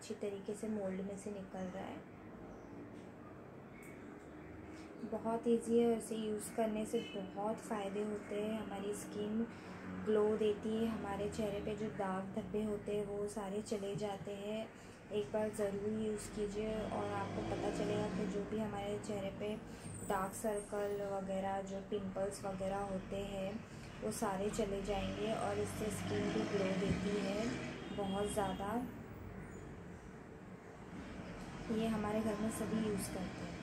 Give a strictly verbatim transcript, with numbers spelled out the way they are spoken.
अच्छी तरीके से मोल्ड में से निकल रहा है। बहुत इजी है और इसे यूज़ करने से बहुत फ़ायदे होते हैं। हमारी स्किन ग्लो देती है, हमारे चेहरे पे जो दाग धब्बे होते हैं वो सारे चले जाते हैं। एक बार ज़रूर यूज़ कीजिए और आपको पता चलेगा कि जो भी हमारे चेहरे पे डार्क सर्कल वगैरह, जो पिंपल्स वगैरह होते हैं वो सारे चले जाएंगे और इससे स्किन भी ग्लो देती है बहुत ज़्यादा। ये हमारे घर में सभी यूज़ करते हैं।